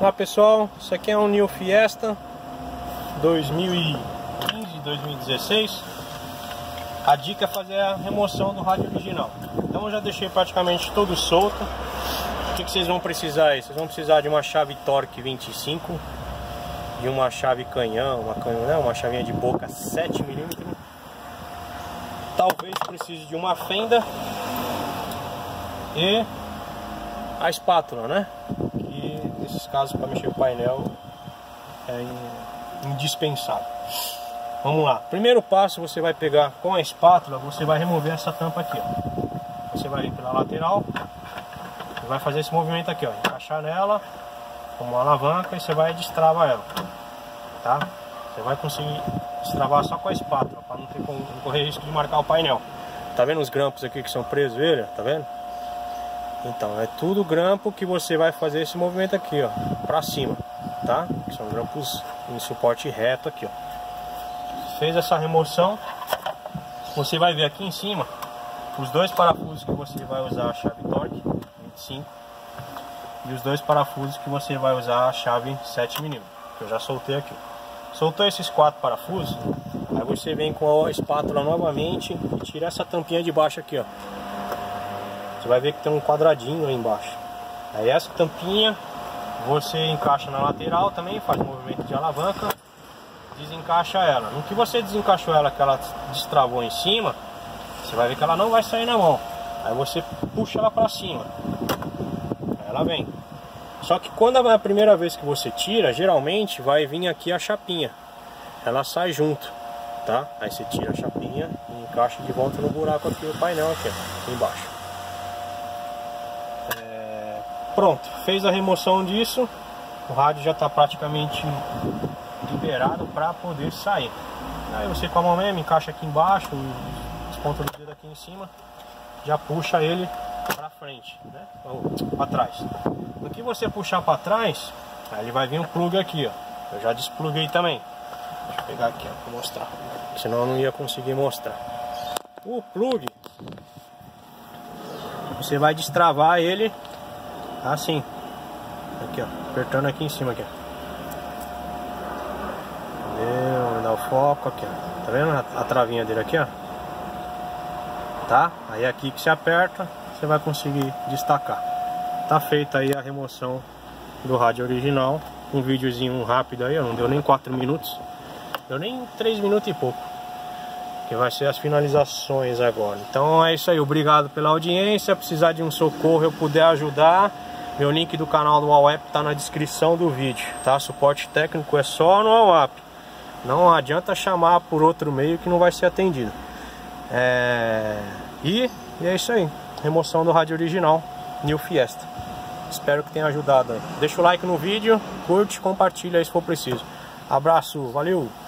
Olá pessoal, isso aqui é um New Fiesta 2015, 2016. A dica é fazer a remoção do rádio original. Então eu já deixei praticamente todo solto. O que vocês vão precisar aí? Vocês vão precisar de uma chave Torque 25, de uma chave canhão, uma chavinha de boca 7mm. Talvez precise de uma fenda e a espátula, né? Que nesses casos, para mexer o painel, é indispensável. Vamos lá. Primeiro passo, você vai pegar com a espátula, você vai remover essa tampa aqui, ó. Você vai ir pela lateral e vai fazer esse movimento aqui, ó, encaixar nela como uma alavanca e você vai destravar ela, tá? Você vai conseguir destravar só com a espátula, para não correr risco de marcar o painel. Tá vendo os grampos aqui que são presos, ele? Tá vendo? Então, é tudo grampo que você vai fazer esse movimento aqui, ó, pra cima, tá? São grampos em suporte reto aqui, ó. Fez essa remoção, você vai ver aqui em cima os dois parafusos que você vai usar a chave Torque 25 e os dois parafusos que você vai usar a chave 7mm, que eu já soltei aqui. Soltou esses 4 parafusos, aí você vem com a espátula novamente e tira essa tampinha de baixo aqui, ó. Você vai ver que tem um quadradinho aí embaixo. Aí essa tampinha você encaixa na lateral também, faz um movimento de alavanca, desencaixa ela. No que você desencaixou ela, que ela destravou em cima, você vai ver que ela não vai sair na mão. Aí você puxa ela pra cima, aí ela vem. Só que quando é a primeira vez que você tira, geralmente vai vir aqui a chapinha. Ela sai junto, tá? Aí você tira a chapinha e encaixa de volta no buraco aqui do painel aqui, ó, aqui embaixo. Pronto, fez a remoção disso, o rádio já está praticamente liberado para poder sair. Aí você com a mão mesmo encaixa aqui embaixo, as pontas do dedo aqui em cima, já puxa ele para frente, né? Para trás. No que você puxar para trás, aí ele vai vir um plug aqui, ó. Eu já despluguei também. Deixa eu pegar aqui, ó, para mostrar, senão eu não ia conseguir mostrar. O plug, você vai destravar ele assim, aqui, ó, apertando aqui em cima, aqui, ó. Vou dar o foco aqui, ó. Tá vendo a travinha dele aqui, ó? Tá? Aí aqui que você aperta, você vai conseguir destacar. Tá feita aí a remoção do rádio original. Um videozinho rápido aí, ó, não deu nem 4 minutos. Deu nem 3 minutos e pouco. Que vai ser as finalizações agora. Então é isso aí, obrigado pela audiência. Precisar de um socorro, eu puder ajudar, meu link do canal do AWAP está na descrição do vídeo, tá? Suporte técnico é só no AWAP. Não adianta chamar por outro meio que não vai ser atendido. E é isso aí. Remoção do rádio original New Fiesta. Espero que tenha ajudado aí. Deixa o like no vídeo, curte, compartilha aí se for preciso. Abraço, valeu!